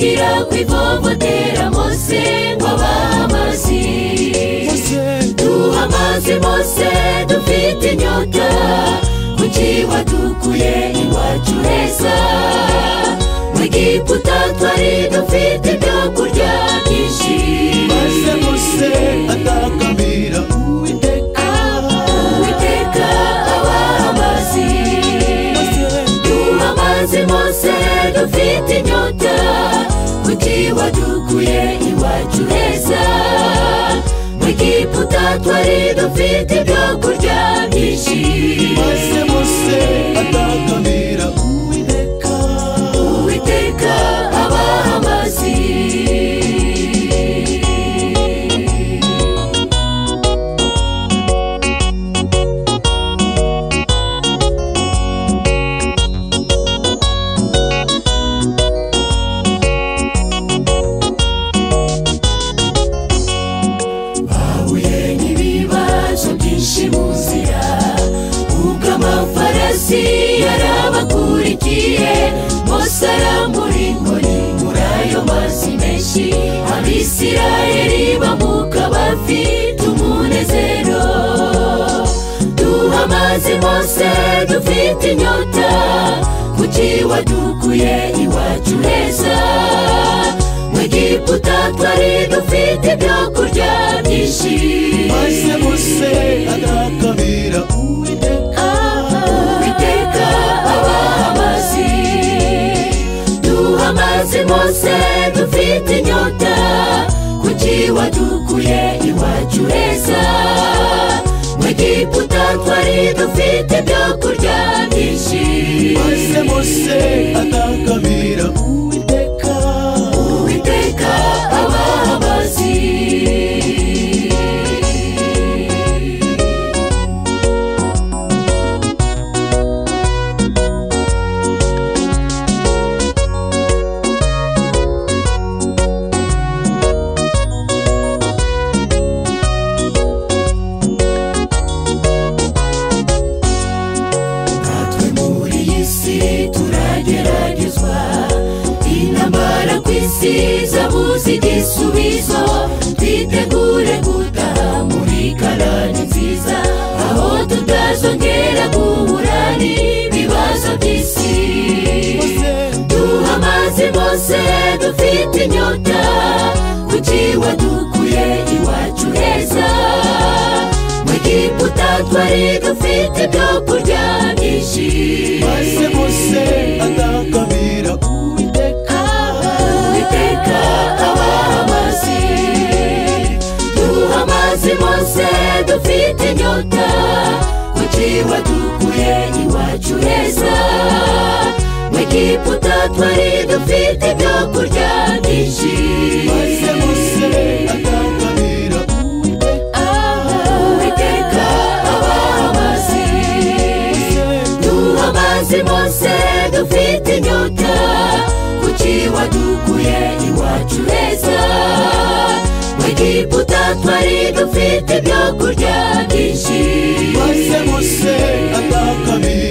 bigira kwivovotera Mose ngo abamazi duha amazi Mose dufite inyota kuki wadukuye iwacu heza mu Egiputa twari dufite ibyo kurya byinshi maze Mose atakambira Uwiteka abaha amazi duha amazi Mose dufite inyota kuki wadukuye iwacu heza mu Egiputa twari dufite ibyo kurya byinshi maze Mose atakambira Uwiteka abaha amazi bahuye n'ibibazo byinshi mu nzira ubwo amafarasi yarabakurikiye Mose arambura inkoni muri ayo mazi menshi Abisirayeli bambuka bafite umunezero duha amazi Mose dufite inyota kuki wadukuye iwacu heza mu Egiputa twari dufite ibyo kurya byinshi maze Mose atakambira Uwiteka abaha amazi duha amazi Mose dufite inyota kuki wadukuye iwacu heza mu Egiputa twari dufite ibyo kurya byinshi maze Mose atakambira Uwiteka abaha amazi natwe muri iyi si turageragezwa intambara ku isi zabuze igisubizo twitegure gutaha muri Kanani nziza aho tutazongera guhura n'ibibazo by'isi duha amazi Mose dufite inyota kuki wadukuye iwacu heza mu Egiputa twari dufite ibyo kurya byinshi maze Mose atakambira Uwiteka abaha amazi duha amazi Mose dufite inyota kuki wadukuye iwacu heza mu Egiputa twari dufite ibyo kurya byinshi maze Mose atakambira Uwiteka abaha amazi duha amazi Mose dufite inyota kuki wadukuye iwacu heza mu Egiputa twari dufite ibyo kurya byinshi maze Mose atakambira